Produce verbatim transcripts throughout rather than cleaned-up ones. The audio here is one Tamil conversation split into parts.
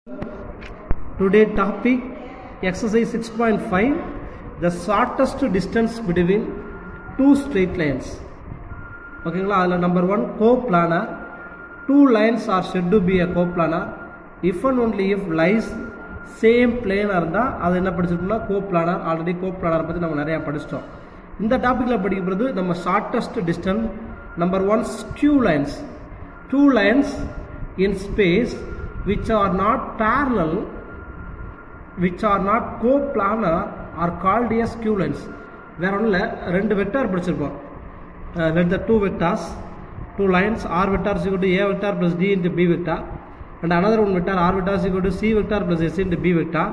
Today topic exercise six point five, the shortest distance between two straight lines. Okay, number one, coplanar. Two lines are said to be a coplanar if and only if lies same plane இருந்தா அது என்ன படிச்சிருக்கோம்னா coplanar. ஆல்ரெடி coplanar பத்தி நம்ம நிறைய படிச்சிட்டோம். இந்த டாபிக்ல படிக்கிறது நம்ம shortest distance. Number one, skew lines. Two lines in space which are not parallel, which are not coplanar, are called as skew lines. வேற ஒண்ணுல ரெண்டு வெக்டார் படிச்சிருப்போம். Uh, let the two vectors, two lines, r vector is equal to a vector plus d into b vector, and another one vector r vector is equal to c vector plus s into b vector.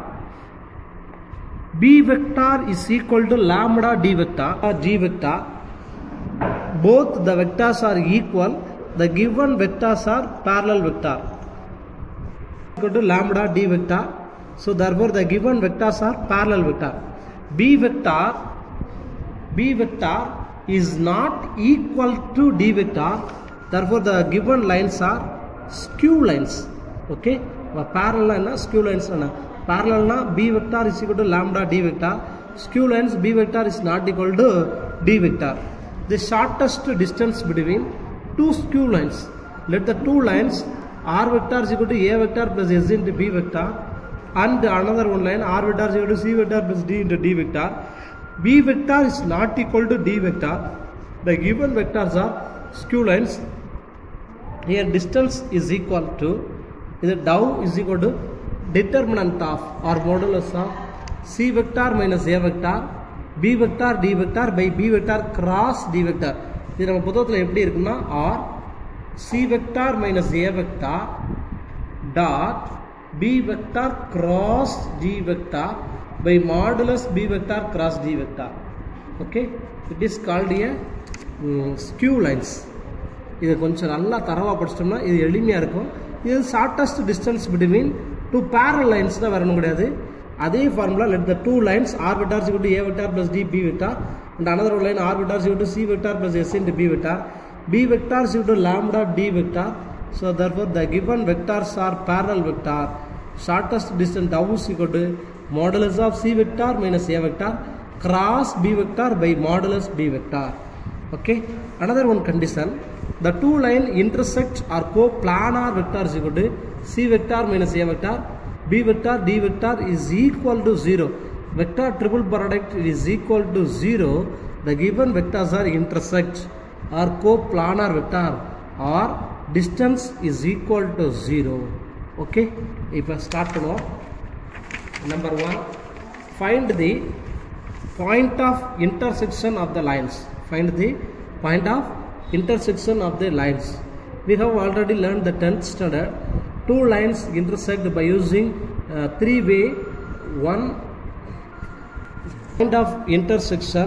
B vector is equal to lambda d vector or g vector. Both the vectors are equal. The given vectors are parallel vector. Equal to lambda d vector. So therefore the given vectors are parallel vector. B vector, B vector is not equal to d vector. Therefore the given lines are skew lines. Okay, parallel na skew lines na. Parallel na b vector is equal to lambda d vector. Skew lines b vector is not equal to d vector. The shortest distance between two skew lines. Let the two lines r vector is equal to a vector plus s into b vector, and another one line r vector is equal to c vector plus d into d vector. B vector is not equal to d vector. The given vectors are skew lines. Here distance is equal to, the dou is equal to determinant of or modulus of c vector minus a vector, b vector d vector by b vector cross d vector. இது நம்ம புத்தகத்துல எப்படி இருக்குன்னா r c vector minus a vector dot b vector cross d vector by modulus b vector cross d vector. Okay, it is called a um, skew lines. இது கொஞ்சம் நல்லா தரவா படிச்சிட்டோம்னா இது எளிமையா இருக்கும். இது shortest distance between two parallel lines தான் வரணும் கிடையாது. அதே formula, let the two lines r vector is equal to a vector plus d b vector, and another line r vector is equal to c vector plus s into b vector. B vector is equal to lambda d vector. So therefore the given vectors are parallel vector. Shortest distance dou is equal to modulus of c vector minus a vector cross b vector by modulus b vector. Okay, another one condition, the two line intersect or coplanar vector is equal to c vector minus a vector, b vector d vector is equal to zero. Vector triple product is equal to zero. The given vectors are intersect or coplanar vector or distance is equal to zero. Okay, if I start now, number one, find the point of intersection of the lines. Find the point of intersection of the lines. We have already learned the tenth standard. Two lines intersect by using uh, three way. One point of intersection.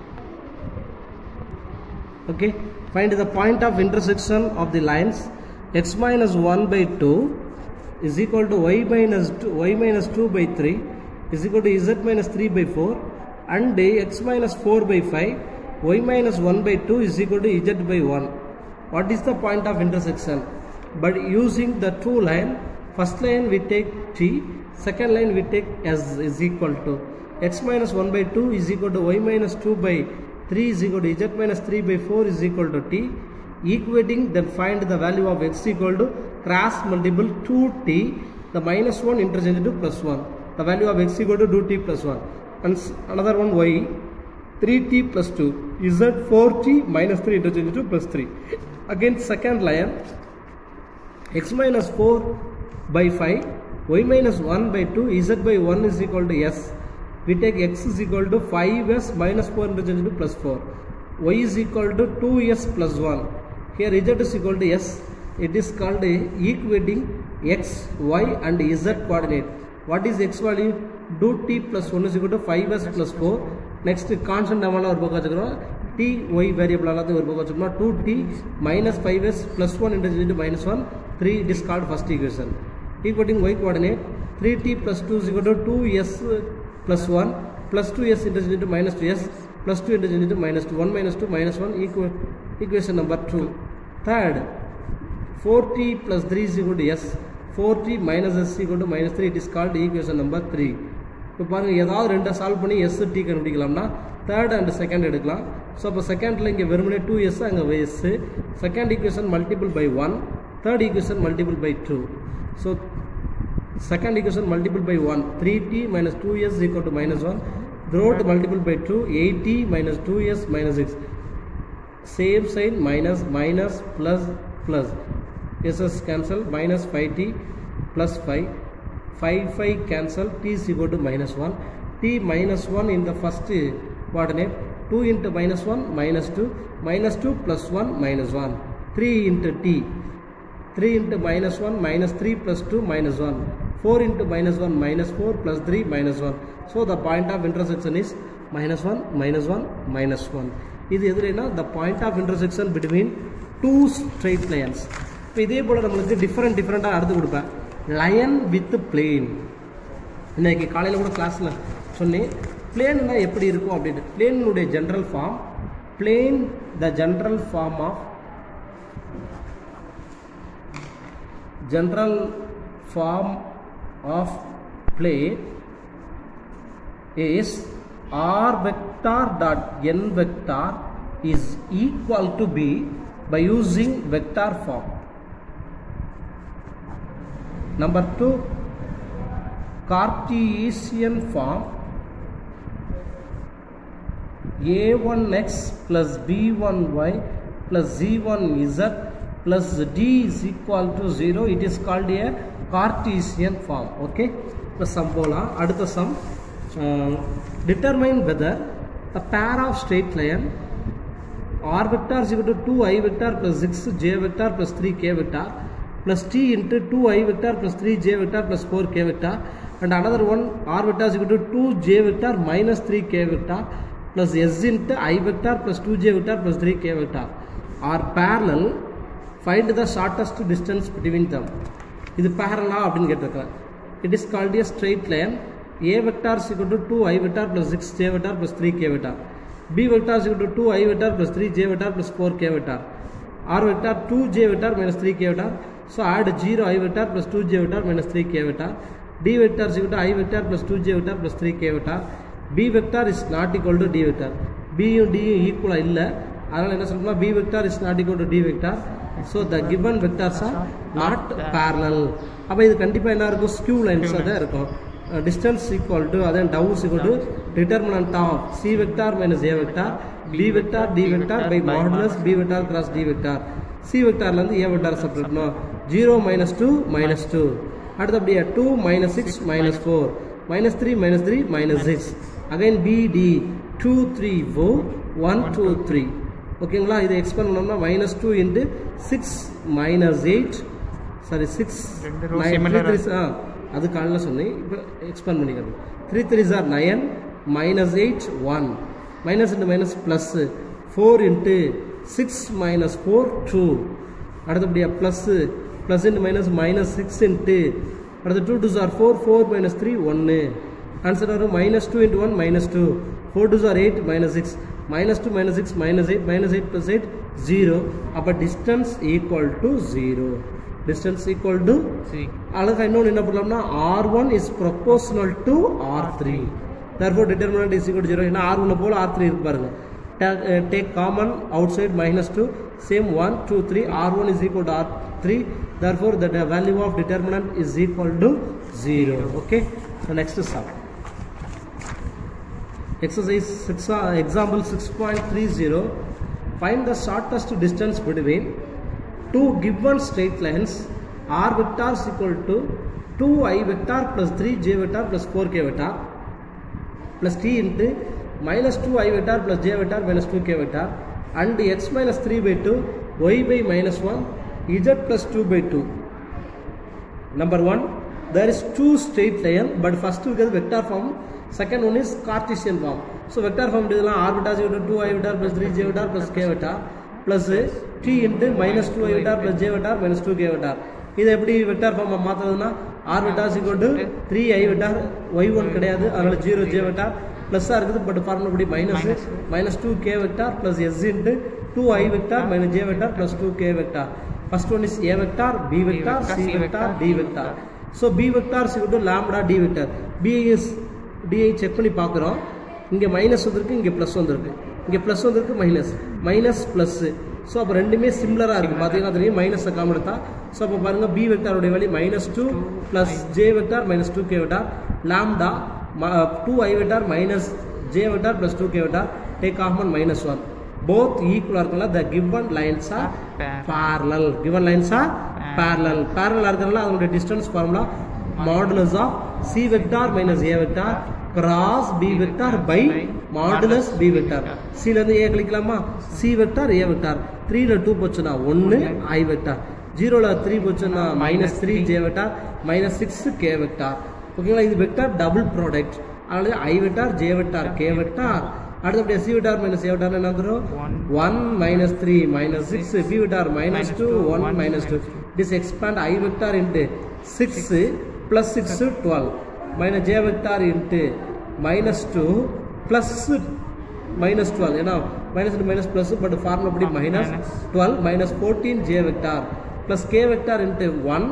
Okay, find the point of intersection of the lines. X minus one by two is equal to y minus two, y minus two by three is equal to z minus three by four, and x minus four by five, y minus one by two is equal to z by one. What is the point of intersection? But using the two line, first line we take t, second line we take s is equal to x minus one by two is equal to y minus two by three is equal to z minus three by four is equal to t. Equating, then find the value of x equal to cross multiple two t, the minus one interchange into plus one. The value of x equal to two t plus one. And another one y, three t plus two, z four t minus three interchange into plus three. Again second line, x minus four by five, y minus one by two, z by one is equal to s. We take x is equal to five s minus four interchange into plus four. Y is equal to two s plus one. Here z is equal to s. It is called a equating x, y and z coordinate. What is x value? Do t plus one is equal to five s plus four. Next constant amala or boka t y variable alada or boka two t minus five s plus one interchange into minus one. three, it is called first equation. Equating y coordinate, three t plus two is equal to two s plus one plus two s interchange into minus two s plus two interchange into minus two, one minus two minus one, equal equation number two. Third, four t plus three is equal to s. four t minus s equal to minus three. It is called equation number three. இப்போ பாருங்கள் ஏதாவது ரெண்டை சால்வ் பண்ணி எஸ் டி கண்டுபிடிக்கலாம்னா தேர்ட் அண்ட் செகண்ட் எடுக்கலாம். ஸோ அப்போ செகண்டில் இங்கே வெறுமனே டூ எஸ் அங்கே S. Second equation multiple by one, third equation multiple by two. So second equation multiple by one, three T minus two S equal to minus one. Third multiple by two, eight T minus two S minus six. Same sign minus minus plus plus. S S cancel, minus five T plus five. five five cancel, t is equal to minus one. T minus one in the first coordinate, two into minus one minus two, minus two plus one minus one. three into t, three into minus one minus three plus two minus one. four into minus one minus four plus three minus one. So the point of intersection is minus one minus one minus one. இது எதுனா the point of intersection between two straight lines. இப்போ இதே போல நம்மளுக்கு டிஃபரெண்ட் டிஃபரெண்டாக அடுத்து கொடுப்பேன். Line with plane. இன்னைக்கு காலையில் கூட கிளாஸில் சொன்னேன் பிளேன்னா எப்படி இருக்கும் அப்படின்ட்டு. பிளேனுடைய general form, plane the general form of general form of plane is R vector dot N vector is equal to P by using vector form. Number two, Cartesian form a one x plus b one y plus z one z plus d is equal to zero. It is called a Cartesian form. Okay. The sum bola. Adutha sum. Uh, determine whether a pair of straight line r vector is equal to two i vector plus six j vector plus three k vector plus t into two i vector plus three j vector plus four k vector, and another one r vector is equal to two j vector minus three k vector plus s into i vector plus two j vector plus three k vector are parallel. Find the shortest distance between them. இது parallel அப்படினு கேட்டிருக்காங்க. It is called a straight line. a vector is equal to two i vector plus six j vector plus three k vector. b vector is equal to two i vector plus three j vector plus four k vector. r vector two j vector minus three k vector. So add zero i vector plus two j vector minus three k vector. D vector is equal to i vector plus two j vector plus three k vector. B vector is not equal to d vector. B and d equal illa. அதனால என்ன சொல்றோம்னா b vector is not equal to d vector. So the given vectors are not parallel. அப்ப இது கண்டிப்பா என்ன இருக்கும்? skew lines தான் இருக்கும். Distance equal to then tau is equal to determinant of c vector minus a vector, b vector d vector by modulus b vector cross d vector. C vector ல இருந்து a vector செப்பரேட் பண்ணோம். zero minus two minus two. அடுத்து அப்படியே two minus six minus four minus three minus three minus six. Again b d two three four one two three. ஓகேங்களா? இதை எக்ஸ்பேண்ட் பண்ணோம்னா minus two into six minus eight. Sorry six minus ah அது காலையில் சொன்னேன். இப்போ எக்ஸ்பேண்ட் பண்ணிக்கிறது. three threes are nine minus eight one. Minus into minus plus four into six minus four two. அடுத்தபடியா plus plus into minus minus six into அடுத்த two twos are four, four minus three one. Answer வரும் minus two into one minus two. four twos are eight minus six. Minus two minus six minus eight minus eight plus eight zero. அப்ப distance equal to zero. Distance equal to three. அழகா இன்னொன்று என்ன பண்ணலாம்னா r one is proportional to r three. Therefore determinant is equal to zero. ஏன்னா r one போல r three இருக்கு பாருங்க. Take common outside minus two. Same one two three. r one is equal to r three. Therefore the value of determinant is equal to zero. Okay. So next is sum. Exercise six, uh, example six point three zero. Find the shortest distance between two given straight lines. R vector is equal to two i vector plus three j vector plus four k vector plus t into minus two i vector plus j vector minus two k vector and x minus three by two, y by minus one, z plus two by two. Number one, there is two straight line, but first we get vector form. Second one is Cartesian form. So vector form is r vector is equal to two i vector plus three j vector plus k vector plus t into minus two i vector plus j vector minus two k vector. இது எப்படி வெக்டார் ஃபார்ம் மாத்துறதுன்னா r vector is equal to three i vector y one கிடையாது, அதனால zero j vector plus ஆ இருக்குது, பட் ஃபார்முலா படி minus minus two k vector plus s into two i vector minus j vector plus two k vector. First one is A vector, B vector, C vector, D vector. So B vector is equal to lambda D vector. B is D I check பண்ணி பார்க்குறோம். இங்கே மைனஸ் வந்திருக்கு, இங்கே ப்ளஸ் வந்திருக்கு. இங்கே ப்ளஸ் வந்திருக்கு, மைனஸ் மைனஸ் ப்ளஸ். ஸோ அப்போ ரெண்டுமே சிம்லராக இருக்குது. பார்த்தீங்கன்னா தெரியும் மைனஸை காமன் எடுத்தா. ஸோ அப்போ பாருங்கள் பி வெக்டாருடைய value minus two plus J vector minus two K vector lambda two I vector minus J vector plus two K vector take common minus one. Both equal are the given lines are parallel. Given lines are parallel. Parallel are the distance formula modulus of C vector minus A vector cross B vector by modulus B vector. C la A klikalama C vector A vector. three la two pochuna one I vector. zero la three pochuna minus three J vector minus six K vector. Okay, like the vector double product. I vector J vector K vector. அடுத்து C vector minus A vector என்ன வந்துரும் one minus three minus six B vector minus two one minus two. This expand I vector into six plus six twelve minus J vector into minus two plus minus twelve. ஏன்னா minus into minus plus but formula படி minus twelve minus fourteen J vector plus K vector into one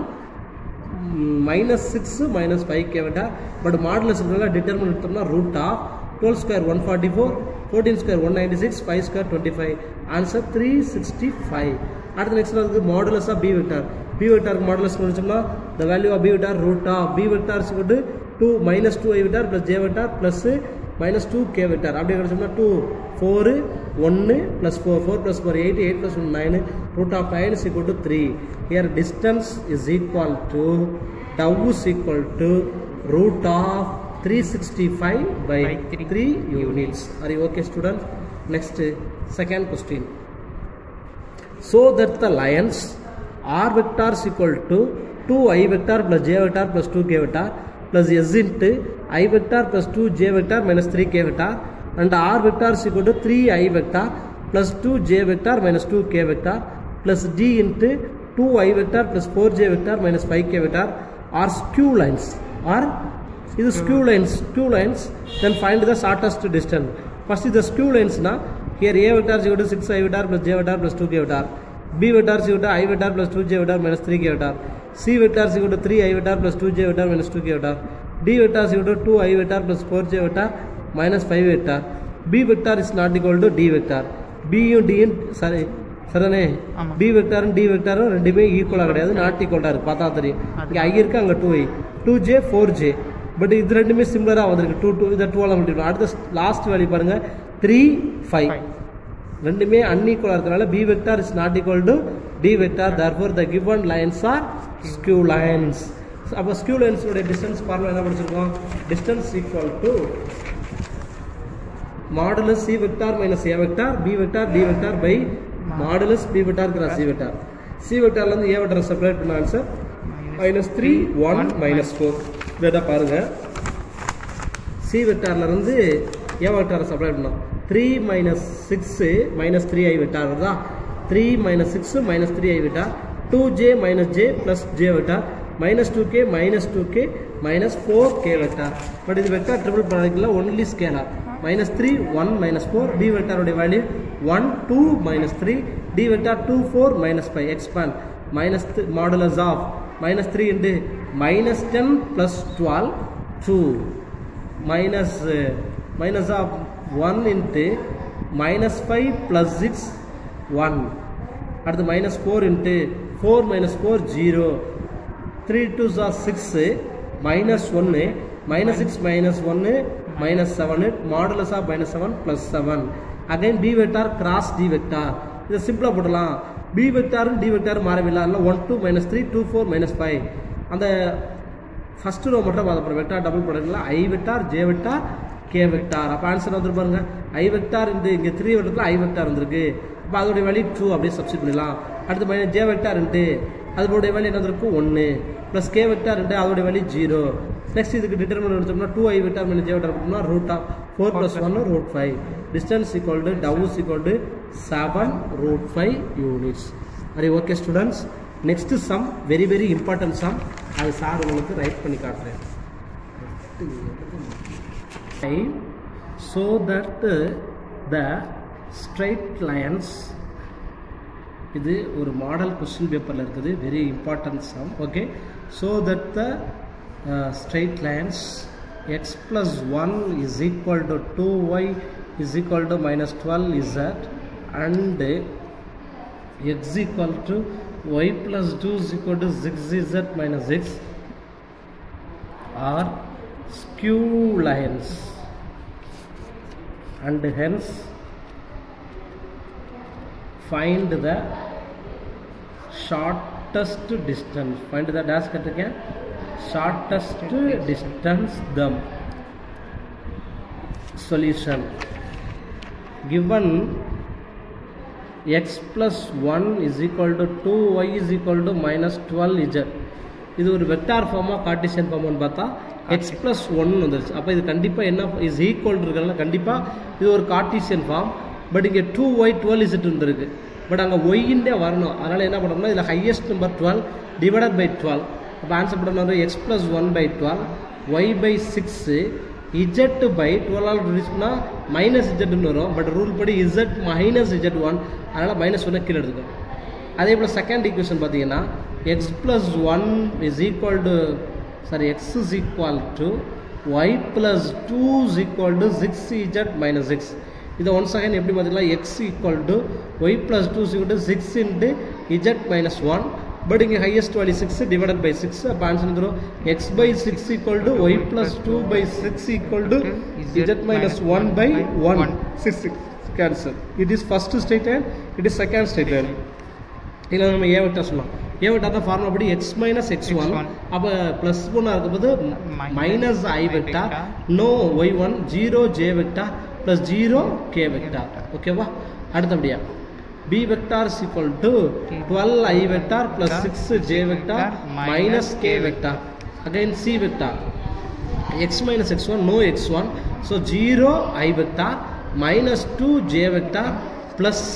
minus six minus five K vector but modulus determine எடுத்தோம்னா root of twelve square one forty-four, fourteen square one ninety-six, five square twenty-five. Answer three sixty-five. At the next one is the modulus of B vector. B vector modulus the value of B vector root of B vector is equal to two minus two I vector plus J vector plus minus two K vector. two, four, one plus four, four plus four, eight, eight plus one, nine. Root of nine is equal to three. Here distance is equal to tau is equal to root of three sixty-five by three units. Are you okay, student? Next, second question. So that the lines R vector is equal to two I vector plus J vector plus two K vector plus S into I vector plus two J vector minus three K vector and R vector is equal to three I vector plus two J vector minus two K vector plus D into two I vector plus four J vector minus five K vector are skew lines. Are This is skew lines, skew lines, then find the shortest distance. First is the skew lines na. Here A vector is equal to six I vector plus J vector plus two K vector. B vector is equal to I vector plus two J vector minus three K vector. C vector is equal to three I vector plus two J vector minus two K vector. D vector is equal to two I vector plus four J vector minus five vector. B vector is not equal to D vector. B and D sorry. சரிதானே B vector and D vector ரெண்டுமே ஈக்குவலா கிடையாது, நாட் ஈக்குவலா இருக்கு. பார்த்தா தெரியும். இங்க I இருக்கு, அங்க two I, two J four J. But இது ரெண்டுமே சிமிலரா வந்திருக்கு. two two இத two ஆல மல்டிப்ளை. அடுத்த லாஸ்ட் வேல்யூ பாருங்க three five. ரெண்டுமே அன்ஈக்குவலா இருக்கனால B vector is not equal to D vector. Therefore the given lines are skew lines. அப்ப skew lines உடைய distance ஃபார்முலா என்ன படிச்சிருக்கோம்? Distance equal to modulus C vector minus A vector B vector D vector by modulus B vector cross C vector. C vector ல இருந்து A vector செப்பரேட் பண்ண answer minus three one minus four. இத பாருங்க. C vector ல இருந்து A vector செப்பரேட் பண்ணோம். three minus six minus three I vector வருதா? three minus six minus three I vector, two J minus J plus J vector minus two K minus two K minus four K vector. But இது vector triple product இல்ல, only scalar. minus three one minus four. D vector உடைய value one two minus three. D vector two four minus five. Expand minus modulus of minus three into minus ten plus twelve two minus uh, minus of one into minus five plus six one. At the minus four into four minus four zero. three twos are six minus one minus six minus one minus seven. Modulus of minus seven plus seven. Again B vector cross D vector. This is simple போடலாம். B vector and D vector மாறவில்லை. one two minus three two four minus five. அந்த ஃபர்ஸ்ட் ரோ மட்டும் பாத்தோம். வெக்டார் டபுள் ப்ராடக்ட்ல I vector J vector K vector. அப்ப ஆன்சர் வந்து பாருங்க I vector இந்த இங்க three வட்டத்துல I vector வந்திருக்கு. அப்ப அதோட வேல்யூ two அப்படியே சப்ஸ்டிட்யூட் பண்ணலாம். அடுத்து மைனஸ் J vector இன்டு அதோட வேல்யூ என்ன இருக்கும் one plus K vector into அதோட வேல்யூ zero. நெக்ஸ்ட் இதுக்கு டிட்டர்மினன்ட் எடுத்தோம்னா two I vector minus J vector போட்டோம்னா root of four plus one root five. Distance equal to tau is equal to seven root five units. Are you okay, students? Next sum, very very important sum. அது சார் உங்களுக்கு ரைட் பண்ணி காட்டுறேன். So that the straight lines இது ஒரு மாடல் கொஸ்டின் பேப்பரில் இருக்குது, very important sum. Okay, so that the straight lines x plus one is equal to two y is equal to minus twelve z and x equal to y plus two is equal to six z minus six are skew lines, and hence find the shortest distance. Find the dash करके shortest distance them. Solution: given x plus one is equal to two y is equal to minus twelve z. இது ஒரு வெக்டார் ஃபார்மா கார்ட்டீசியன் ஃபார்மான்னு பார்த்தா x plus one வந்துருச்சு. அப்போ இது கண்டிப்பாக என்ன இஸ் ஈக்குவல் இருக்கிறதுனால கண்டிப்பாக இது ஒரு கார்ட்டீசியன் ஃபார்ம். பட் இங்கே டூ ஒய் டுவெல் இசட் இருந்திருக்கு, பட் அங்கே ஒய்யின்றே வரணும். அதனால் என்ன பண்ணோம்னா இதில் highest number twelve divided by twelve. அப்போ ஆன்சர் பண்ணணும் x plus one by twelve y by six z by twelve இருந்துச்சுன்னா மைனஸ் இஜெட்னு வரும். பட் ரூல் படி இஜெட் மைனஸ் இஜெட் ஒன், அதனால் மைனஸ் ஒன்னை கீழே எடுத்துக்கும். அதே போல் செகண்ட் ஈக்குவேஷன் பார்த்தீங்கன்னா x plus one is equal to sorry x is equal to y plus two is equal to six z minus six. இதை once again எப்படி பார்த்தீங்கன்னா x equal to y plus two is equal to six into z minus one. But இங்கே highest value six divided by six. அப்போ ஆன்சர் வந்துடும் x by six equal to y plus two by six equal to z minus one by one. six cancel. It is first straight line, it is second straight line. இதில் நம்ம ஏ வெக்டார் சொல்லலாம். ஏ வெக்டார் தான் ஃபார்முலா படி எக்ஸ் மைனஸ் எக்ஸ் ஒன், அப்போ ப்ளஸ் ஒன்னாக இருக்கும்போது minus I vector, no y one, zero J vector plus zero K vector. ஓகேவா? அடுத்தபடியா B vector is equal to twelve I vector plus six J vector minus K vector. Again C vector x minus x one, no x one, so zero I vector minus two J vector plus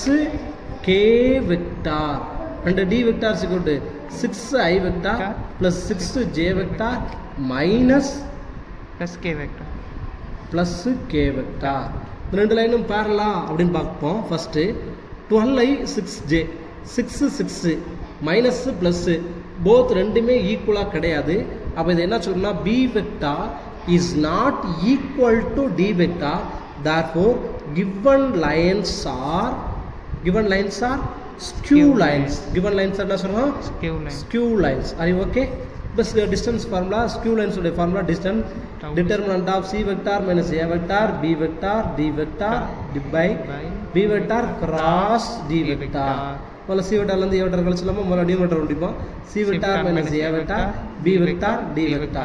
K vector. and d vector is equal to six i vector plus six j vector minus plus k vector plus k vector. இந்த ரெண்டு லைனும் parallel அப்படினு பார்ப்போம். First twelve i six j six six minus plus both ரெண்டுமே ஈக்குவலா கிடையாது. அப்ப இது என்ன சொல்றோம்னா b vector is not equal to d vector, therefore given lines are given lines are skew lines. Given lines are what சொல்றோம்? skew lines. Skew lines. Are you okay? Plus the distance formula, skew lines உடைய formula distance determinant of c vector minus a vector b vector d vector by b vector cross d vector. முதல்ல c vector ல இருந்து a vector கழிச்சலாமா? முதல்ல d vector கண்டுபிடிப்போம். c vector minus a vector b vector d vector.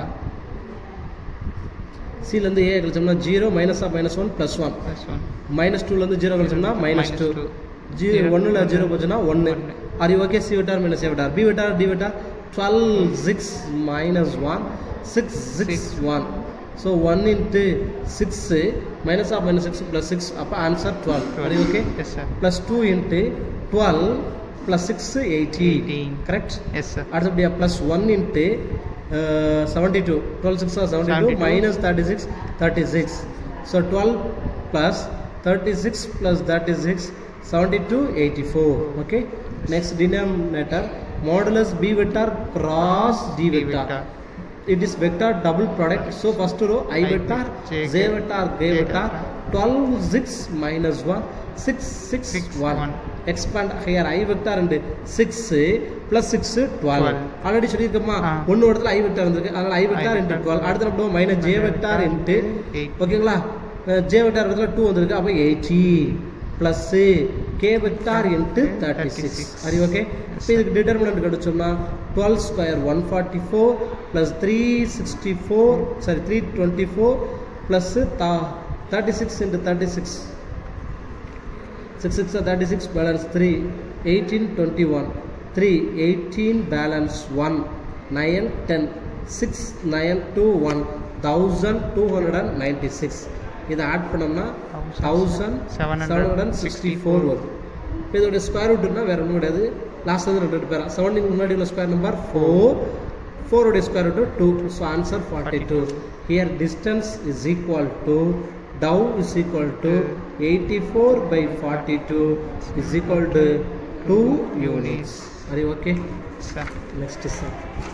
c ல இருந்து a கழிச்சோம்னா zero minus of minus one plus one. minus two ல இருந்து zero கழிச்சோம்னா minus two. one ல zero போச்சுனா one. Are you okay? c vector minus a vector b vector d vector twelve six minus one six six one. So one into six minus of minus six plus six, appa answer twelve. Are you okay? Yes sir. Plus two into twelve plus six eighteen. Correct? Yes sir. அடுத்தபடியா plus one into uh, seventy-two. twelve six are seventy-two minus thirty-six thirty-six. So twelve plus thirty-six plus thirty-six seventy-two eighty-four. Okay, next denominator modulus b vector cross d vector. It is vector double product, so first row I vector j vector k vector twelve six minus one six six one. Expand here I vector and six plus six twelve. Already சொல்லிருக்கோமா ஒன்னு இடத்துல I vector வந்திருக்கு, அதனால I vector into twelve. அடுத்து நம்ம minus j vector into ஓகேங்களா, j vector இடத்துல two வந்திருக்கு, அப்ப eighteen plus k vector into thirty-six. Are you okay? So இதுக்கு determinant கண்டுச்சோம்னா twelve square one forty-four plus three sixty-four sorry three twenty-four plus thirty-six into thirty-six six six thirty-six balance three eighteen twenty-one three eighteen balance one nine ten six nine two one one thousand two hundred ninety-six. இதை ஆட் பண்ணோம்னா thousand seven hundred sixty-four வரும். இப்போ இதோட ஸ்கொயர் ரூட்னா வேற ஒன்றும் கிடையாது, லாஸ்ட் வந்து ரெண்டு பேரா செவன்டீன் முன்னாடி உள்ள ஸ்கொயர் நம்பர் ஃபோர், ஃபோர் உடைய square root two. So answer forty two. Here distance is equal to டவ் is equal to eighty four by forty two is equal to two units. Are you okay? Sir. Next sir.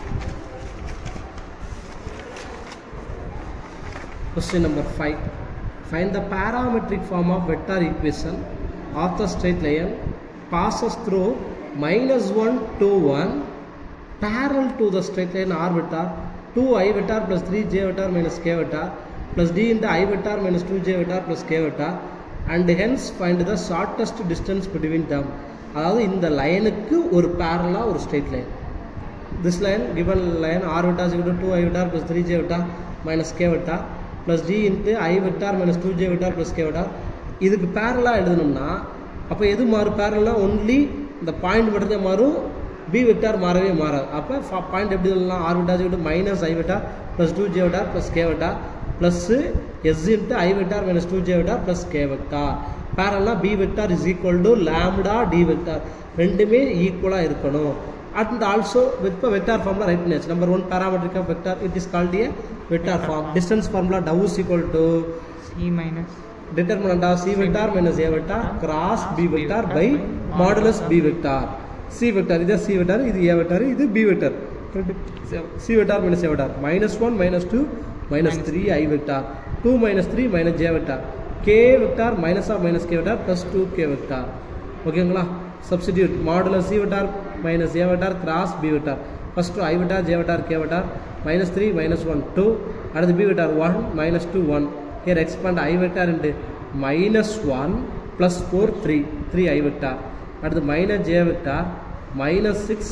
Question number five. Find the parametric form of vector equation of the straight line passes through minus one to one parallel to the straight line r vector two I vector plus three j vector minus k vector plus d into I vector minus two j vector plus k vector and hence find the shortest distance between them. அதாவது இந்த லைனுக்கு ஒரு parallel ஒரு straight line. This line given line r vector is equal to two I vector plus three j vector minus k vector plus d into I vector minus two j vector plus k vector. இதுக்கு parallel எழுதணும்னா அப்போ எது மாறும் parallel only இந்த பாயிண்ட் மட்டும் தான் மாறும், b வெக்டார் மாறவே மாறாது. அப்போ பாயிண்ட் எப்படி சொல்லலாம், r vector equal to minus i vector plus two j vector plus k vector plus s into i vector minus two j vector plus k vector. parallel b vector is equal to lambda d vector, ரெண்டுமே ஈக்குவலாக இருக்கணும். and also with vector formula write in number one parametric of vector, it is called a vector form. Distance formula dou is equal to c minus determinant of c vector minus a vector cross b vector by modulus b vector. c vector இது c vector, இது a vector, இது b vector. c vector minus a vector minus one minus two minus three I vector two minus three minus j vector k vector minus of minus k vector plus two k vector. ஓகேங்களா? substitute modulus c vector minus a vector cross b vector. first I vector j vector k vector minus three minus one two and b vector one minus two one. Here expand I vector into minus one plus four three three I vector and the minus j vector minus six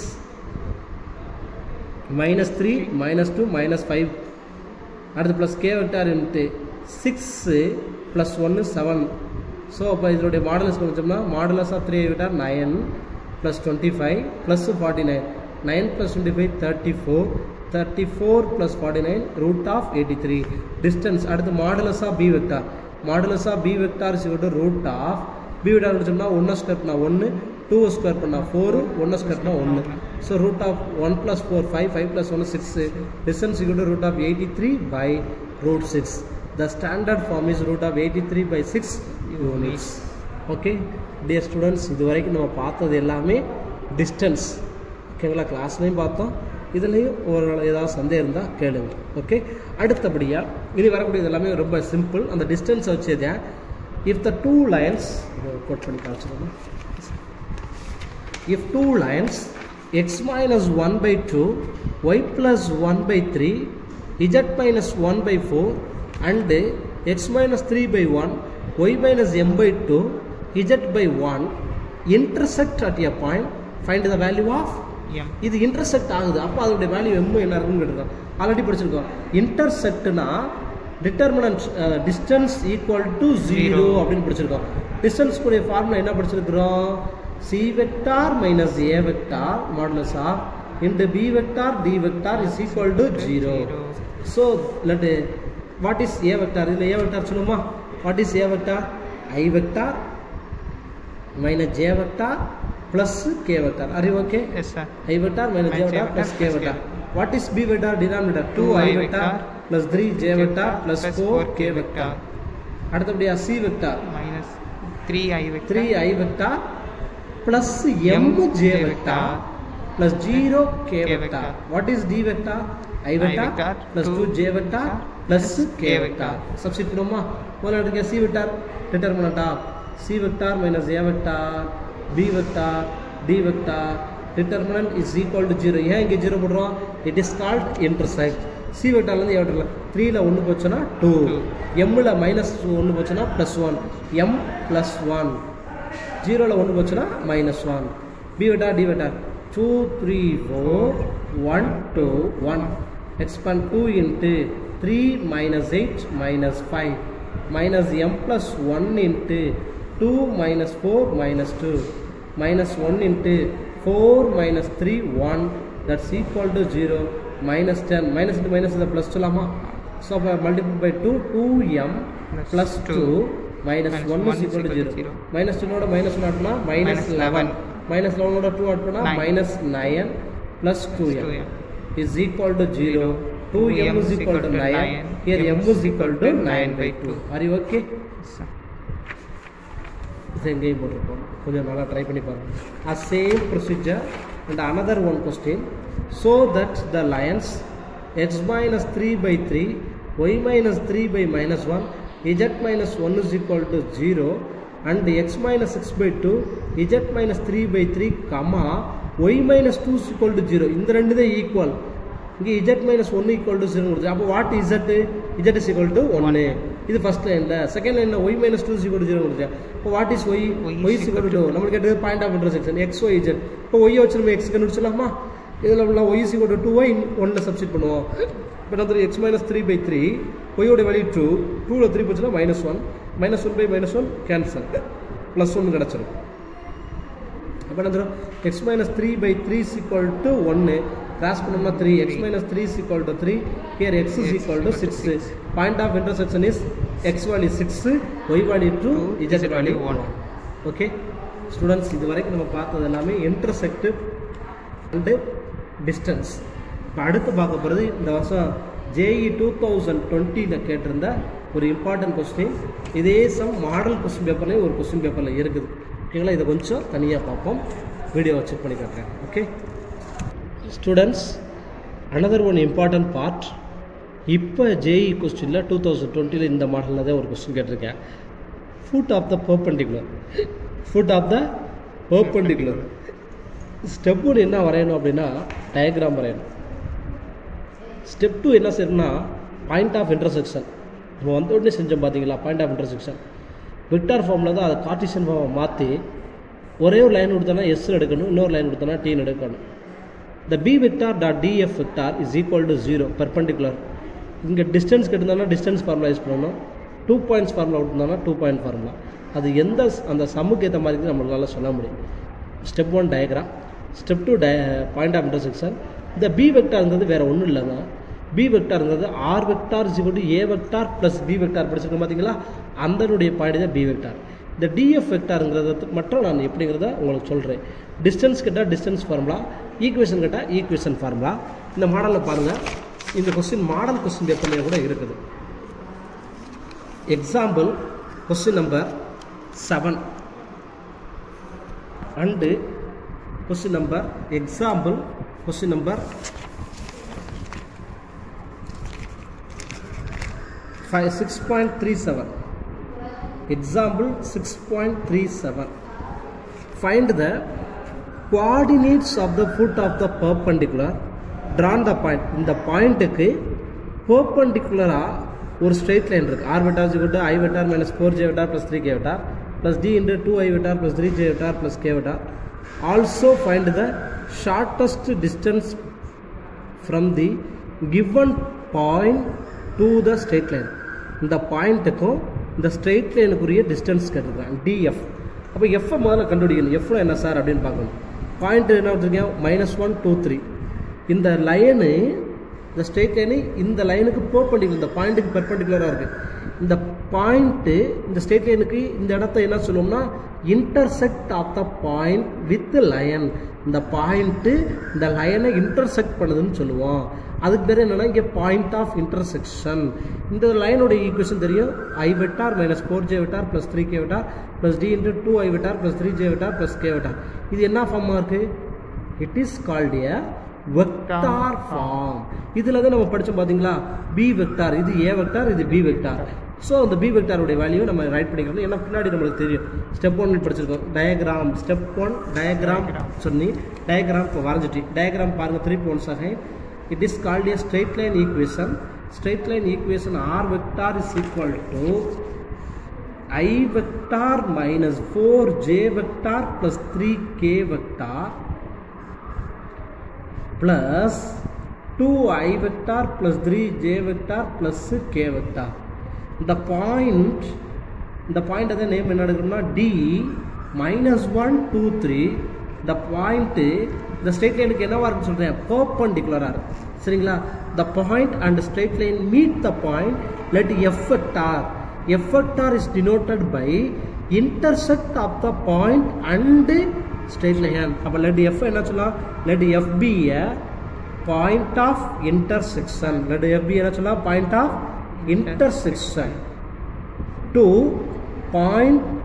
minus three minus two minus five and the plus k vector into six plus one is seven. So by the modulus modulus of three I vector nine plus twenty-five plus forty-nine nine plus twenty-five thirty-four thirty-four plus forty-nine root of eighty-three. Distance at the modulus of b vector, modulus of b vector is equal to root of b vector is one square na one two square na four one square na one. So root of one plus four five five plus one six. Distance is equal to root of eighty-three by root six. The standard form is root of eighty-three by six units. Okay dear students, இதுவரைக்கும் நம்ம பார்த்தது எல்லாமே distance. ஓகேங்களா? கிளாஸ்லையும் பார்த்தோம், இதுலேயும் ஒரு ஏதாவது சந்தேகம் இருந்தால் கேளுங்க. ஓகே, அடுத்தபடியாக இது வரக்கூடியது எல்லாமே ரொம்ப சிம்பிள். அந்த டிஸ்டன்ஸை வச்சதே இஃப் த டூ லைன்ஸ் கோட் பண்ணி காமிச்சிடணும். If two lines x minus one by two y plus one by three z minus one by four and x minus three by one y minus M by two z by one intersect at a point, find the value of m. இது intersect ஆகுது, அப்போ அதோடைய வேல்யூ m என்ன இருக்குன்னு கேட்டிருக்கோம். ஆல்ரெடி படிச்சிருக்கோம். இன்டர்செக்ட்னா determinant distance equal to zero அப்படின்னு படிச்சிருக்கோம். டிஸ்டன்ஸ் கூடிய ஃபார்முலா என்ன படிச்சிருக்கிறோம், C vector minus A vector modulus of into B vector D vector is equal to zero. So let what is A vector, இதில் ஏ வெக்டார் சொல்லுமா, what is A vector, I vector minus j vector plus k vector. Are you okay? Yes sir. I vector minus j vector plus k vector. What is b vector denominator? two I vector plus three j vector plus four k vector. அடுத்தபடியா c vector minus three I vector three I vector plus m j vector plus zero k vector. What is d vector? I vector plus two j vector plus k vector. Substitute பண்ணுமா. முதல்ல எடுங்க c vector determinant of c vector minus a vector b vector d vector determinant is equal to zero. ஏன் இங்கே ஜீரோ போடுறோம், it is called intersect. c vectorலேருந்து a vector த்ரீல ஒன்று போச்சுன்னா டூ, எம்மில் மைனஸ் ஒன்று போச்சுன்னா plus one, M plus one, ஜீரோவில் ஒன்று போச்சுன்னா minus one. b vector d vector two three four one two one expand two into three minus eight minus five minus m plus one into two minus four minus two minus one into four minus three one, that's equal to zero. Minus ten, minus into minus is the plus solama. So multiply by two, two m plus two minus one is equal to zero. Minus two noda minus one atna minus eleven, minus eleven noda two atna minus nine plus two m is equal to zero. two m is equal to nine. Here m is equal to nine by two. Are you okay? இது எங்கேயும் போட்டிருப்போம், கொஞ்சம் நல்லா ட்ரை பண்ணி பாருங்கள். A same procedure and another one question, so that the lines x minus three by three, y minus three by minus one, z minus one is equal to zero, and x minus six by two, z minus three by three, comma y minus two is equal to zero. இந்த ரெண்டு தான் ஈக்குவல். இங்கே z minus one equal to zero கொடுத்து, அப்போ what z? z is equal to one. இது ஃபர்ஸ்ட் லைன்ல. செகண்ட் லைன்ல y minus two is equal to zero கொடுத்து, அப்போ what is y? y is equal to two. நம்மளுக்கு கேட்டது point of intersection x y z. இப்போ y வச்சு நம்ம x கண்டுபிடிச்சலாமா? இதில் உள்ள y is equal to two y ஒன்ல சப்ஸ்டிட் பண்ணுவோம். இப்போ நம்ம x minus three by three, y ஓட வேல்யூ two, two ல three போச்சுன்னா minus one, minus one by minus one cancel, plus one கிடச்சிரும். அப்போ என்ன x minus three by three is equal to one, cross பண்ணோம்னா three, x minus three is equal to three, here x is equal to six. Point of intersection is x value six, y value two, z value one. Okay students, இது வரைக்கும் நம்ம பார்த்தது எல்லாமே இன்டர்செக்ட் அண்டு டிஸ்டன்ஸ். இப்போ அடுத்து பார்க்க போகிறது இந்த வருஷம் ஜேஇ டூ தௌசண்ட் டுவெண்ட்டியில் கேட்டிருந்த ஒரு இம்பார்ட்டன்ட் கொஸ்டின். இதே சம் மாடல் கொஸ்டின் பேப்பர்லேயும் ஒரு கொஸ்டின் பேப்பரில் இருக்குது. ஓகேங்களா, இதை கொஞ்சம் தனியாக பார்ப்போம், வீடியோவை செக் பண்ணி காட்டுறேன். Okay students, another one important part. இப்போ ஜேஇ கொஸ்டினில் டூ தௌசண்ட் டுவெண்ட்டியில் இந்த மாடலில் தான் ஒரு கொஸ்டின் கேட்டிருக்கேன். Foot of the perpendicular, foot of the perpendicular. Step one என்ன வரையணும் அப்படின்னா டயக்ராம் வரையணும். ஸ்டெப் டூ என்ன செய்யணும்னா பாயிண்ட் ஆஃப் இன்டர்செக்ஷன். நம்ம வந்த உடனே செஞ்சோம் பார்த்தீங்களா, பாயிண்ட் ஆஃப் இன்டர்செக்ஷன் வெக்டார் ஃபார்மில் தான் அதை கார்ட்டீசியன் ஃபார்மை மாற்றி ஒரே ஒரு லைன் கொடுத்தோன்னா எஸ் எடுக்கணும், இன்னொரு லைன் கொடுத்தோன்னா டீன் எடுக்கணும். The B vector dot DF vector is equal to zero perpendicular. இங்கே டிஸ்டன்ஸ் கேட்டிருந்தாங்கன்னா டிஸ்டன்ஸ் ஃபார்முலா யூஸ் பண்ணணும், டூ பாயிண்ட்ஸ் ஃபார்முலா கொடுத்துருந்தாங்கன்னா டூ பாயிண்ட் ஃபார்முலா. அது எந்த அந்த சம்முக்கு ஏற்ற மாதிரி நம்மளால சொல்ல முடியும். Step one diagram. Step two டய பாயிண்ட் ஆஃப் இன்டர்செக்ஷன். இந்த பி வெக்டார்ங்கிறது வேறு ஒன்றும் இல்லைங்க. பி வெக்டார்ங்கிறது R vector is equal to A vector plus B vector படிச்சிருக்கோம் பார்த்தீங்களா, அந்தனுடைய பாயிண்ட் தான் பி வெக்டார். இந்த டிஎஃப் வெக்டாருங்கிறது மட்டும் நான் எப்படிங்கிறத உங்களுக்கு சொல்கிறேன். டிஸ்டன்ஸ் கேட்டால் டிஸ்டன்ஸ் ஃபார்முலா, ஈக்குவேஷன் கேட்டால் ஈக்குவேஷன் ஃபார்முலா. இந்த மாடலில் பாருங்கள், இந்த கொஸ்டின் மாடல் கொஸ்டின் பேப்பர்லேயே கூட இருக்குது. Example question number seven and question number example question number five six point three seven. Example six point three seven. Find the coordinates of the foot of the perpendicular drawn the point. இந்த பாயிண்ட்டுக்கு perpendicular ஒரு ஸ்ட்ரெயிட் லைன் இருக்கு. r vector is equal to i vector minus four j vector plus three k vector plus d into two i vector plus three j vector plus k vector. Also find the shortest distance from the given point to the straight line. இந்த பாயிண்ட்டுக்கும் இந்த ஸ்ட்ரெயிட் லைனுக்குரிய டிஸ்டன்ஸ் கேட்டிருக்காங்க டிஎஃப். அப்போ எஃப்ஐ முதல்ல கண்டுபிடிக்கணும். எஃப்ல என்ன சார் அப்படின்னு பார்க்கணும். பாயிண்ட் என்ன வச்சுருக்கேன், மைனஸ் ஒன் டூ த்ரீ. இந்த லைனு இந்த ஸ்ட்ரெயிட் லைனு இந்த லைனுக்கு பெர்பெண்டிகுலர், இந்த பாயிண்ட்டுக்கு பெர்பெண்டிகுலராக இருக்குது. இந்த பாயிண்ட்டு இந்த ஸ்ட்ரெயிட் லைனுக்கு இந்த இடத்த என்ன சொல்லுவோம்னா intersect of the point with line. இந்த பாயிண்ட்டு இந்த லைனை இன்டர்செக்ட் பண்ணுதுன்னு சொல்லுவோம். அதுக்கு பேர் என்னன்னா இங்கே பாயிண்ட் ஆஃப் இன்டர்செக்ஷன். இந்த லைனோட ஈக்குவேஷன் தெரியும், I vector minus four J vector plus three K vector plus D into two I vector plus three J vector plus K vector. இது என்ன ஃபார்மாக இருக்குது, it is called a vector form. இதில் தான் நம்ம படித்தோம் பார்த்தீங்களா, பி வெக்டார், இது ஏ வெக்டார், இது பி வெக்டார். ஸோ அந்த பி வெக்டாருடைய வேல்யூ நம்ம ரைட் பண்ணிக்கிறோம். ஏன்னா பின்னாடி நம்மளுக்கு தெரியும். ஸ்டெப் ஒன் படிச்சிருக்கோம் டயக்ராம். ஸ்டெப் ஒன் டயக்ராம் சொல்லி டயக்ராம் இப்போ வரைஞ்சிட்டு டயக்ராம் பாருங்கள். த்ரீ பாயிண்ட்ஸ் ஆக it is called a straight line equation. Straight line equation r vector is equal to I vector minus four j vector plus three k vector plus two I vector plus three j vector plus k vector. The point the point of the name என்ன எடுக்கணும்னா d minus one two three. The point the straight line க்கு என்னவா இருக்குன்னு சொல்றேன், perpendicular. சரிங்களா, the point and the straight line meet the point. Let f vector f vector is denoted by intersect of the point and straight line. அப்ப let f என்ன சொல்லலாம், let f be a point of intersection. Let f be என்ன சொல்லலாம், point of intersection to point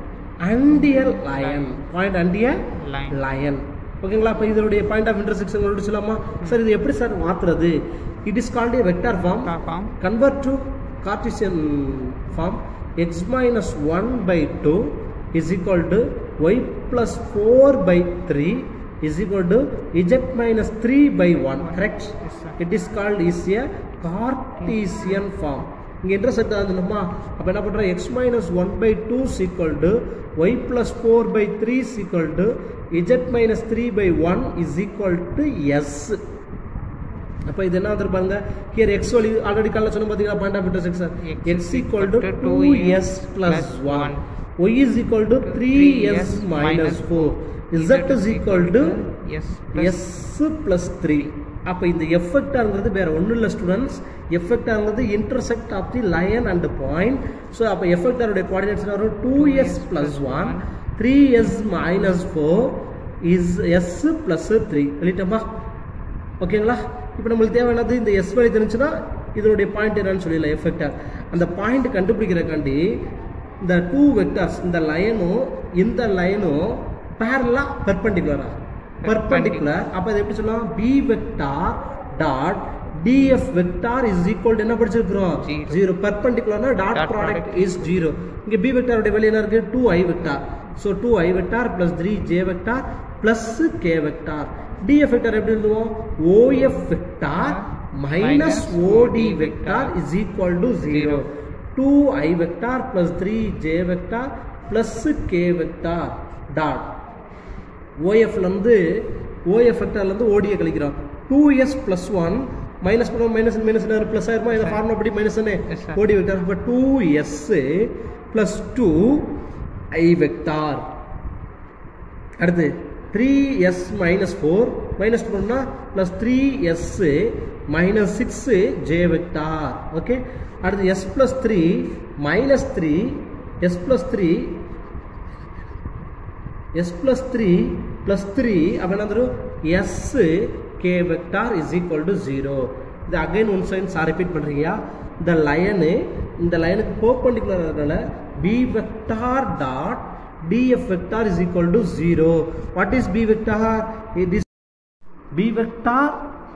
and a lion. Point and a Lion. lion. ஓகேங்களா? அப்போ இதனுடைய பாயிண்ட் ஆஃப் இன்டர்செக்ஷன் கண்டுபிடிச்சலாமா? சார் இது எப்படி சார் மாத்துறது? It is called a vector form. form. Convert to Cartesian form. X minus one by two is equal to y plus four by three is equal to z minus three by one. Correct? Yes, sir. It is called is a Cartesian form. இங்கே இன்டர்செக்ட் ஆகுதுமா? அப்போ என்ன பண்ணுறோம்? x minus one by two is equal to y plus four by three is equal to z minus three by one is equal to s. அப்போ இது என்ன வந்துருப்பாங்க? here x வழி ஆல்ரெடி காலையில் சொன்ன பார்த்தீங்கன்னா point of intersection x equal to two s plus one, y is equal to three s minus four, z is equal to S s plus three. அப்போ இந்த f வெக்டார்ங்கிறது வேற ஒன்றும் இல்லை ஸ்டூடெண்ட்ஸ். f வெக்டார்ங்கிறது intersect of the line and point. So அப்போ f வெக்டாருடைய கோஆர்டினேட்ஸ் வரும் two s plus one, three s minus four is s plus three. எழுதிட்டோமா? ஓகேங்களா? இப்போ நம்மளுக்கு தேவையானது இந்த s வேல்யூ தெரிஞ்சுன்னா இதனுடைய பாயிண்ட் என்னன்னு சொல்லிடலாம். f வெக்டார் அந்த பாயிண்ட் கண்டுபிடிக்கிறக்காண்டி இந்த டூ வெக்டார்ஸ், இந்த லைனும் இந்த லைனும் பேரலா பெர்பெண்டிகுலரா பெர்பெண்டிகுலர். அப்ப இது எப்படி சொல்லலாம்? b vector dot df vector is equal to என்ன படிச்சிருக்கோம்? zero. பெர்பெண்டிகுலர்னா டாட் ப்ராடக்ட் இஸ் zero. இங்க b வெக்டாரோட வேல்யூ என்ன இருக்கு? two i vector. So two i vector plus three j vector plus k vector. df vector எப்படி எழுதுவோம்? of vector minus od vector is equal to zero. two i vector plus three j vector plus k vector dot of ல இருந்து of வெக்டார்ல இருந்து od கழிக்கிறோம். two s plus one minus பண்ணுவோம், மைனஸ் மைனஸ் பிளஸ் ஆயிருமா? இந்த ஃபார்முலா படி மைனஸ் தானே od வெக்டார். அப்ப two s plus two i vector. அடுத்து three s minus four minus பண்ணோம்னா plus three s minus six j vector. Okay. அடுத்து s plus three minus three s plus three s plus three plus three அப்ப என்ன வரும்? s k vector is equal to zero. இது again one sentence repeat பண்றீங்க. இந்த லைன் இந்த லைனுக்கு perpendicular இருக்கறனால b vector dot df vector is equal to zero. What is b vector? It is b vector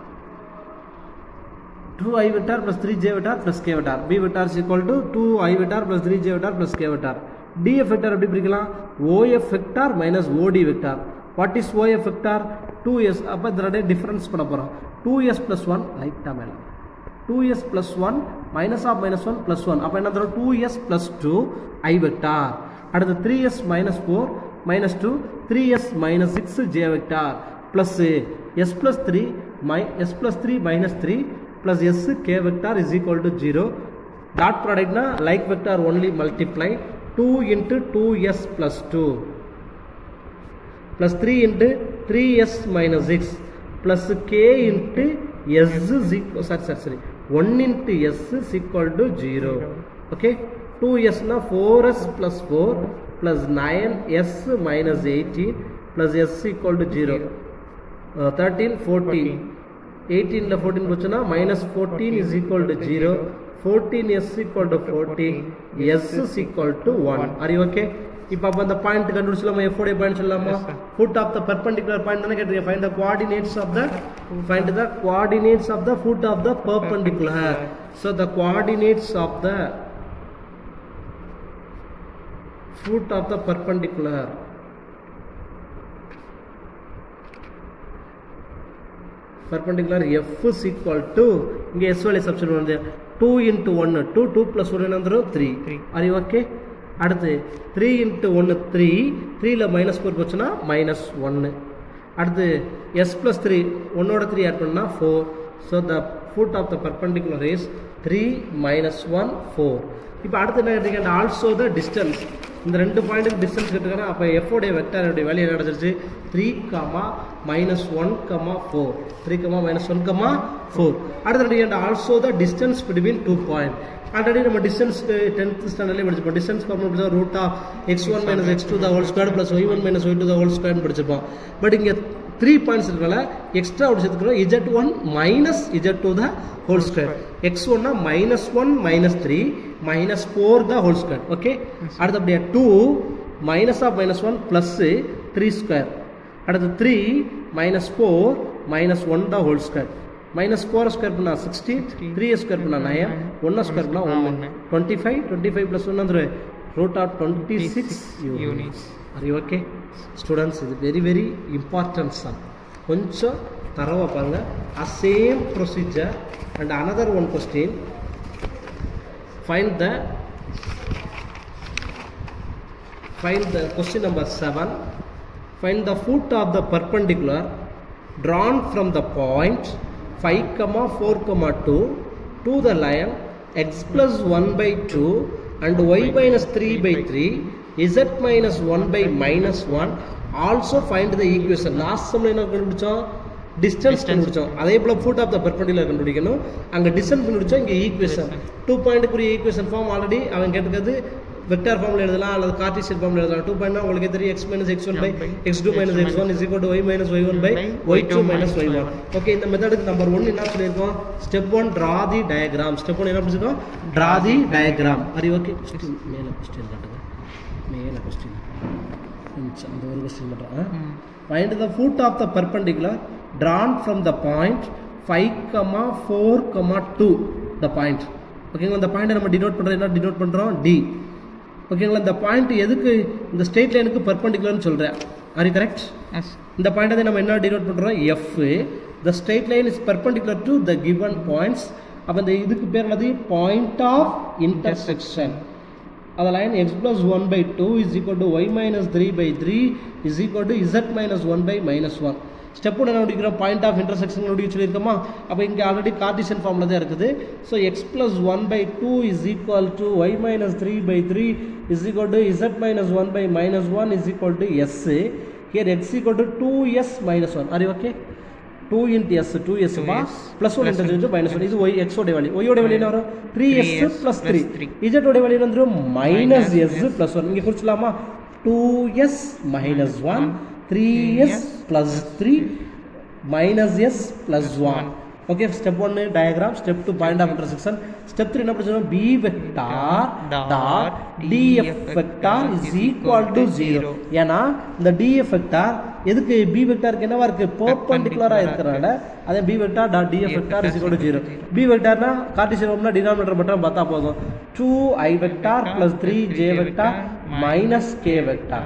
two i vector plus three j vector plus k vector. b vector is equal to two i vector plus three j vector plus k vector. df vector எப்படி பிரிக்கலாம்? of vector minus od vector. What is of vector? two s. அப்ப இதோட டிஃபரன்ஸ் பண்ண போறோம். two s plus one லைட்டா மேல. two s plus one minus of minus one plus one. அப்ப என்ன வரும்? two s plus two i vector. அடுத்து three s minus four minus two, three s minus six j vector plus s plus three s plus three minus three plus s k vector is equal to zero. Dot product na like vector only multiply. two into two s plus two plus three into three s minus six plus k into s is equal, sorry sorry sorry one into s is equal to zero. Okay. two s na four s plus four plus nine s minus eighteen plus s equal to zero. uh, thirteen fourteen eighteen la fourteen போச்சுனா minus fourteen is equal to zero. fourteen s equal to fourteen, s is equal to one. Are you okay? இப்போ அப்ப அந்த பாயிண்ட் கண்டுபிடிச்சலாமா? f உடைய பாயிண்ட் சொல்லலாமா? foot of the perpendicular point தான கேட்டிங்க. find the coordinates of the find the coordinates of the foot of the perpendicular. So the coordinates of the foot of the perpendicular perpendicular f is equal to இங்க s வேல்யூ சப்ஸ்டிட்யூட் பண்ணுங்க. two into one two two plus one என்ன வந்துரும்? three. Are you okay? அடுத்து three into one three, three ல minus four போச்சுனா minus one. அடுத்து s plus three, one ஓட three ஆட் பண்ணா four. So the foot of the perpendicular is three minus one four. இப்போ அடுத்து என்ன கேட்டிங்க? also the distance. இந்த ரெண்டு பாயிண்ட்க்கு டிஸ்டன்ஸ் கேட்டிருக்காங்க. அப்ப f உடைய வெக்டார் உடைய வேல்யூ என்ன கிடைச்சிருச்சு? three, minus one, four. three, minus one, four. அடுத்து என்ன? also the distance between two points. Already நம்ம distance tenth standardல படிச்சோம். distance formula படிச்சோம். root of x one minus x two the whole square plus y one minus y two the whole square படிச்சோம். பட் இங்க three points இருக்கனால எக்ஸ்ட்ரா ஒரு சேர்த்துக்கிறோம். z one minus z two the whole square. x one னா minus one minus three minus four the whole square. Okay. அடுத்து அப்படியே two minus of minus one plus three square. அடுத்து three minus four minus one the whole square. Minus four square பண்ணா sixteen, three square பண்ணா nine, one square பண்ணா one. twenty-five, twenty-five plus one ಅಂದ್ರೆ root of twenty-six units. Are you okay? Students, இது very very important sum. கொஞ்சம் தரவா பாருங்க. A same procedure and another one question. Find the find the question number seven. Find the foot of the perpendicular drawn from the point five comma four comma two to the line x plus one by two and y minus three by three, z minus one by minus one. Also find the equation. Last sum என்ன கண்டுபிடிச்சோம்? Distance கண்டுபிடிச்சோம். அதே போல foot of the perpendicular கண்டுபிடிக்கணும். அங்க distance கண்டுபிடிச்சோம், இங்க equation. two point குரிய equation form ஆல்ரெடி அவன் கேட்டது வெக்டார் ஃபார்ம்ல எழுதலாம் அல்லது கார்ட்டீசியன் ஃபார்ம்ல எழுதலாம். two point உங்களுக்கு தெரியும் x minus x one by x two minus x one is equal to y minus y one by y two minus y one. Okay, இந்த மெத்தடுக்கு நம்பர் one என்ன சொல்லிருக்கோம்? Step one draw the diagram. Step one என்ன படிச்சிருக்கோம்? draw the diagram. சரி, ஓகே. மேல क्वेश्चन காட்டுங்க. மேல क्वेश्चन கொஞ்சம் அந்த ஒரு क्वेश्चन மட்டும். Find the foot of the perpendicular drawn from the point five comma four comma two the point. ஓகேங்களா, இந்த பாயிண்ட் நம்ம டினோட் பண்றோம். என்ன டினோட் பண்றோம்? D. ஓகேங்களா, இந்த பாயிண்ட் எதுக்கு? இந்த ஸ்ட்ரெயிட் லைனுக்கு பெர்பெண்டிகுலர்னு சொல்றேன். Are you correct? எஸ். இந்த பாயிண்டை நம்ம என்ன டினோட் பண்றோம்? F. the straight line is perpendicular to the given points. அப்ப இந்த இதுக்கு பேர் என்னது? point of intersection. அந்த line x plus one by two is equal to y minus three by three is equal to z minus one by minus one. Step ஒன்று என்ன முடிக்கிறோம்? பாயிண்ட் ஆஃப் இன்டர்செக்ஷன் முடிக்க சொல்லியிருக்கோமா? அப்போ இங்கே ஆல்ரெடி கார்ட்டீசியன் ஃபார்மில் தான் இருக்குது. So x plus one by two is equal to y minus three by three is equal to z minus one by minus one is equal to s. Here x equal to two S minus one. Are okay? two into s, two s plus one into minus one. இது y x ஓட வேல்யூ. y ஓட வேல்யூ என்ன வரும்? three s plus three. z ஓட வேல்யூ வந்துரும் minus s plus one. இங்க குறிச்சலாமா? two s minus one, three s plus three minus s plus one. Okay, step one diagram, step two point of intersection, step three என்ன படிச்சோம்? b vector dot df vector is equal to zero. ஏனா இந்த df vector எதுக்கு? b vectorக்கு என்னவா இருக்கு? perpendicular-ஆ இருக்கறனால அதே b vector dot df vector is equal to zero. b vectorனா கார்ட்டீசியன் ஃபார்ம்ல டினாமினேட்டர் மட்டும் பார்த்தா போதும். two i vector plus three j vector minus k vector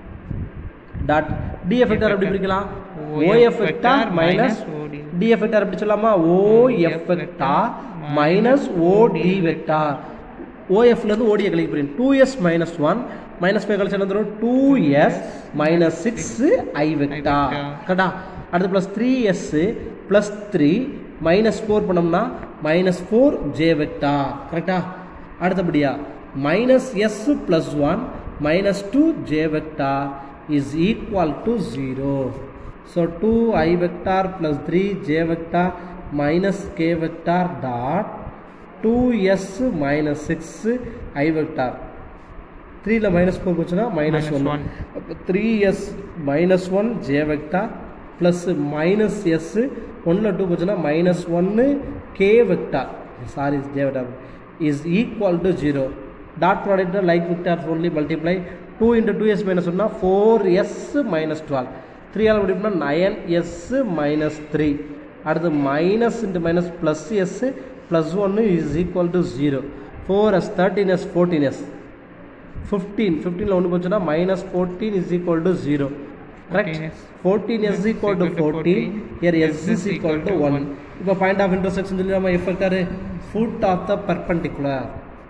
dot df vector எப்படி பிரிக்கலாம்? of vector minus df vector எப்படி சொல்லலாமா? of vector minus od vector. of ல இருந்து od கழிக்க போறீங்க. two s minus one minus five கழிச்சா என்ன வரும்? two s minus six i vector. கரெக்ட்டா? அடுத்து plus three s plus three minus four பண்ணோம்னா minus four j vector. கரெக்ட்டா? அடுத்தபடியா minus s plus one minus two j vector is equal to zero. So two i vector plus three j vector minus k vector dot two s minus six i vector. three la minus four போச்சுனா minus one. three s minus one j vector plus minus s one la two போச்சுனா minus one k vector. Sorry, j vector is equal to zero. Dot product like vectors only multiply. two into two s minus one four s minus twelve. three ஆல் முடிப்போம்னா nine s minus three. அடுத்து minus into minus plus s plus one is equal to zero. four s thirteen s fourteen s fifteen. fifteen ல ஒன்று போச்சுனா minus fourteen is equal to zero. Correct? fourteen s equal to fourteen. Here s is equal to one. இப்போ point of intersection சொல்லி நம்ம f vector foot of the perpendicular.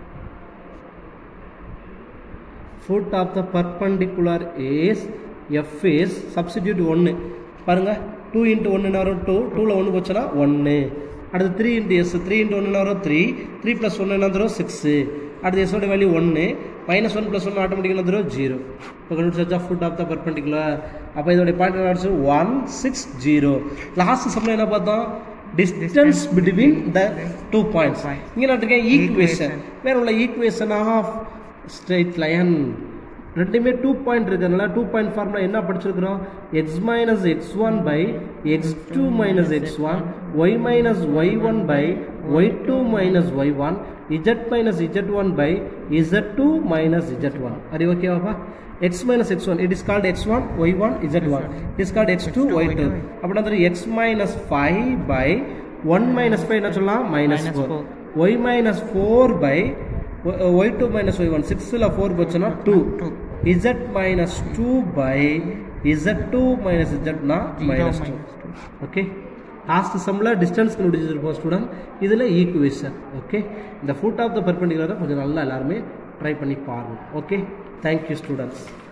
Foot of the perpendicular is f is substitute one. பாருங்க two into one என்ன வரும்? two. two ல ஒன்று போச்சுனா one. அடுத்து three into s, three into one என்ன வரும்? three. three plus one என்ன வரும்? six. அடுத்து s ஓட வேல்யூ one. minus one plus one ஆட்டோமேட்டிக்கா என்ன வரும்? zero. இப்போ கண்டுபிடிச்சா foot of the perpendicular. அப்ப இதோட பாயிண்ட் என்ன ஆச்சு? one sixty. லாஸ்ட் சம்ல என்ன பார்த்தோம்? distance between the two points. இங்க நான் இருக்கேன் ஈக்குவேஷன். வேற உள்ள ஈக்குவேஷன் ஆஃப் straight line. ரெண்டுமே two point இருக்கறனால two point ஃபார்முலா என்ன படிச்சிருக்கோம்? x minus x one by x two minus x one, y minus y one by y two minus y one, z minus z one by z two minus z one. Are you okay பாப்பா? x minus x one, it is called x one, y one, z one. It is called x two, y two. அப்படினா x minus five by one minus five என்ன சொல்லலாம் minus four. Y minus four by y two minus y one. six ல four போச்சுனா two. Z minus two by z two minus z na minus two. Okay. Last sumல distance கண்டுபிடிச்சிருப்போம் ஸ்டூடண்ட். இதுல ஈக்குவேஷன். Okay. இந்த foot of the perpendicular கொஞ்சம் நல்லா எல்லாரும் ட்ரை பண்ணி பாருங்க. Okay. Thank you students.